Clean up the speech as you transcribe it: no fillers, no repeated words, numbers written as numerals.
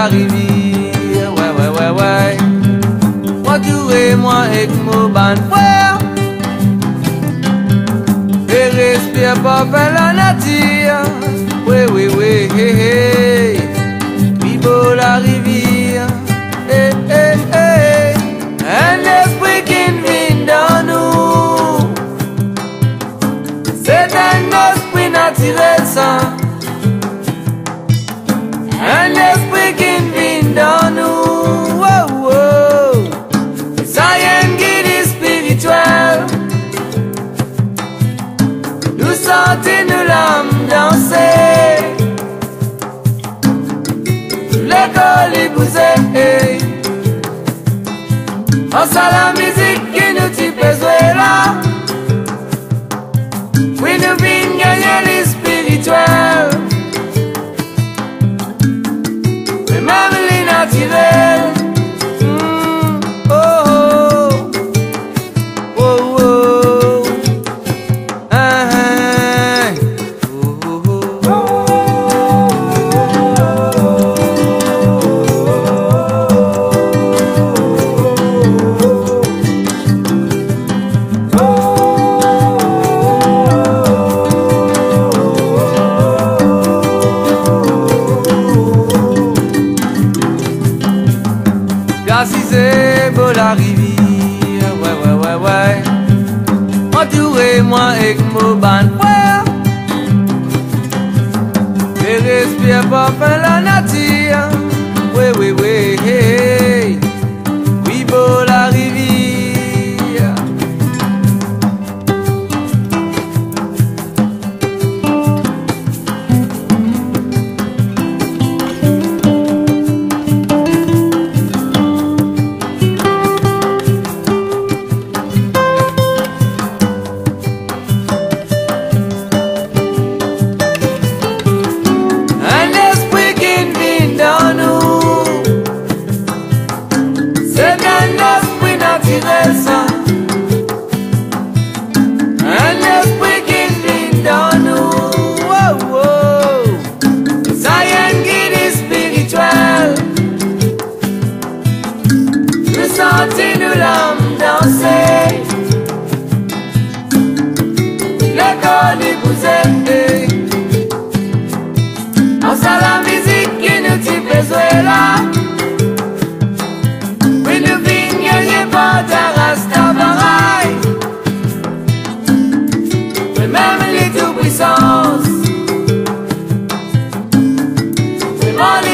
rivière, ouais. Moi touré, moi et mon ban frère. Et respire pas faire la nature, oui, oui, beau la rivière, un esprit qui vient dans nous. C'est un esprit naturel ça. Un esprit qui vient dans nous, ça y est un guide spirituel. Nous sentons nous l'âme danser. L'école est bousée. On sent la musique qui nous tue jouer là. Oui, nous venons gagner les spirituels. Même les naturels. Si c'est beau la rivière, ouais. Entouré moi et mon ban frère. Et respire pas faire la nature, oui, oui, beau la rivière. Un esprit qui vit dans nous, ça y est un guide spirituel. Nous sentons nous l'âme danser. L'école est bousée. On sent la musique qui nous tue jouer là. Oui, nous venons gagner par ta Rastafari. Mais même les tout-puissances,